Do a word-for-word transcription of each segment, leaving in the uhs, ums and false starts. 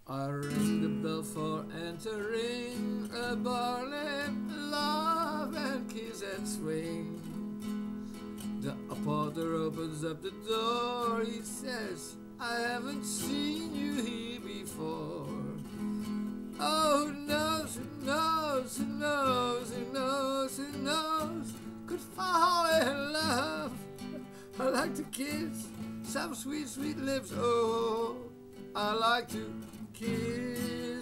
I ring the bell for entering a bar, let love and kiss and swing. The porter opens up the door, he says, I haven't seen you here before. Oh, who knows, who knows, who knows, who knows, who knows, could fall in love. I like to kiss some sweet, sweet lips, oh, I like to kiss.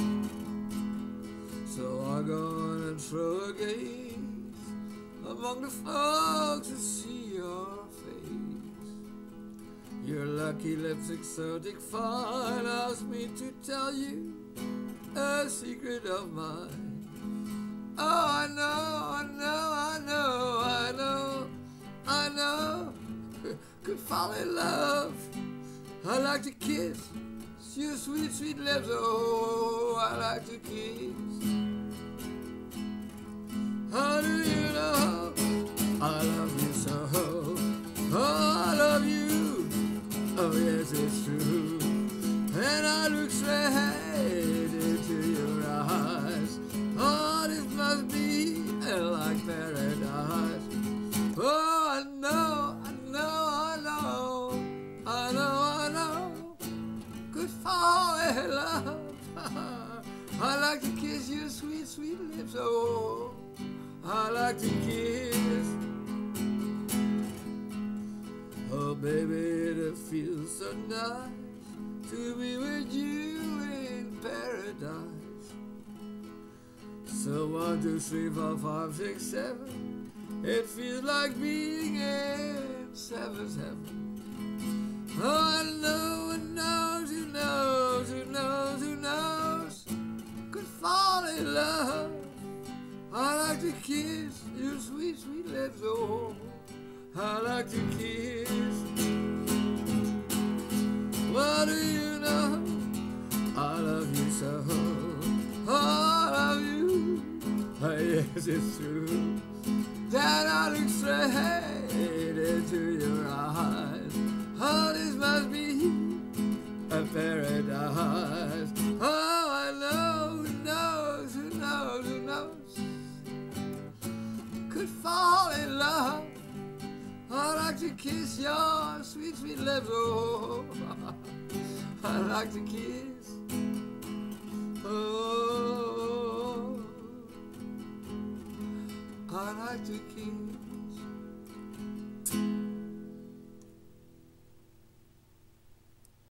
So I go on and throw a gaze among the folks who see your face. Your lucky lips, exotic fine, ask me to tell you a secret of mine. Oh, I know, I know, I know, I know, I know, could fall in love. I like to kiss your sweet, sweet lips, oh, I like to kiss. How do you know I love you so? Oh, I love you, oh yes, it's true. And I look straight into your eyes. Oh, this must be like paradise. Oh, I know, I know, I know, I know, I know, could fall in love. I like to kiss your sweet, sweet lips, oh, I like to kiss. Oh, baby, it feels so nice to be with you in paradise. So one, two, three, four, five, six, seven, it feels like being in seventh heaven. Oh, I know, who knows, who knows, who knows, who knows, could fall in love. I like to kiss your sweet, sweet lips, oh, I like to kiss. What do you know? I love you so, oh, I love you, oh, yes, it's true. That I look straight into your eyes. Oh, this must be a paradise. Oh, I know, who knows, who knows, who knows, could fall in love. I like to kiss your sweet, sweet lips, oh, I like to kiss, oh, I like to kiss.